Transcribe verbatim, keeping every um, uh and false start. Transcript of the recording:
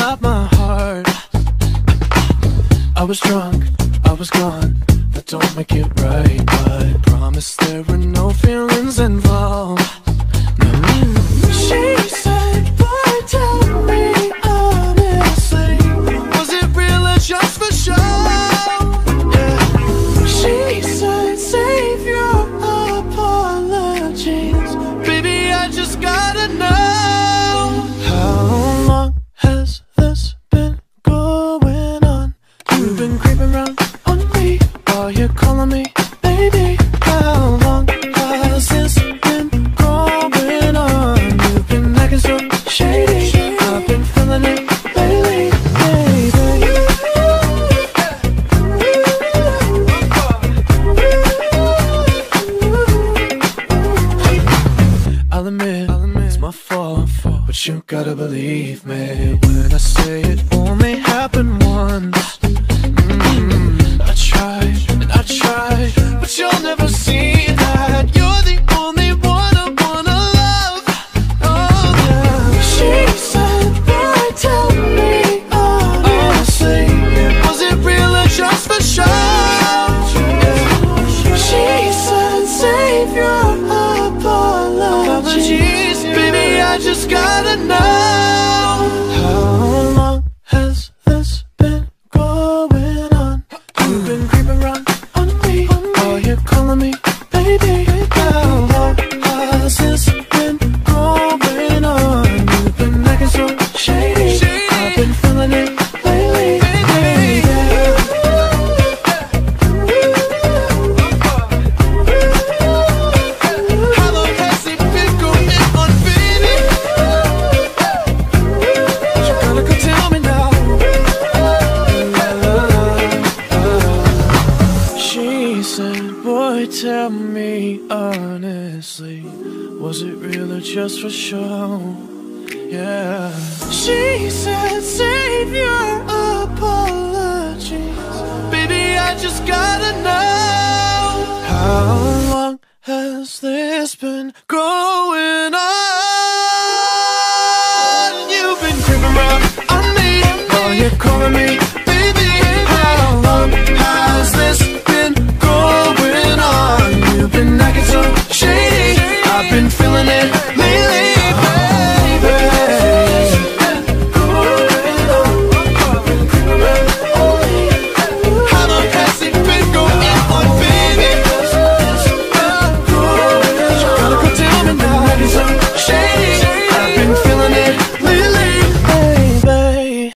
stop my heart. I was drunk, I was gone, that don't make it right, but promise there were no feelings involved. No. She said, boy, tell me honestly, was it real or just for show? Yeah. She said, save your apologies, baby, I just gotta know. How long has this been going on? You've been creeping around on me while you're calling me baby. How long has this been going on? You've been acting so shady, I've been feeling it lately, baby. I'll admit, it's my fault, but you gotta believe me when I say it only happened once. Mm-hmm. I tried and I tried, but you'll never see that. You're the only one I wanna love. Oh yeah. She said, boy, tell me honestly, was it real or just for show? Yeah. She said, save your apologies, baby, I just gotta know. How long has this been going on? You've been creeping around on me while you're calling me baby. How long has this been going on? You've been acting so shady, I've been feeling it lately, baby. How long has it been going on, baby? You gotta go tell me now. She said, boy, tell me honestly, was it real or just for show? Yeah. She said, save your apologies, baby, I just gotta know. How long has this been going on? You've been creeping around on me while you're calling me